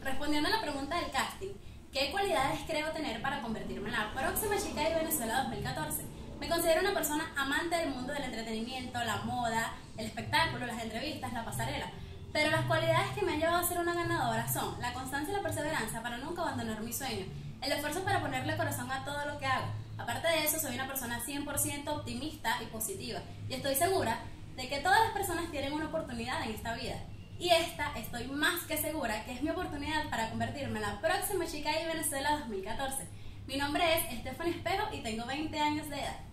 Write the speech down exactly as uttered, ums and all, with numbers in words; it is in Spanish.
Respondiendo a la pregunta del casting, ¿qué cualidades creo tener para convertirme en la próxima chica de Venezuela dos mil catorce? Me considero una persona amante del mundo del entretenimiento, la moda, el espectáculo, las entrevistas, la pasarela. Pero las cualidades que me han llevado a ser una ganadora son la constancia y la perseverancia para nunca abandonar mi sueño, el esfuerzo para ponerle corazón a todo lo que hago. Aparte de eso, soy una persona cien por ciento optimista y positiva, y estoy segura de que todas las personas tienen una oportunidad en esta vida. Y esta estoy más que segura que es mi oportunidad para convertirme en la próxima chica de Venezuela dos mil catorce. Mi nombre es Stephanie Espejo y tengo veinte años de edad.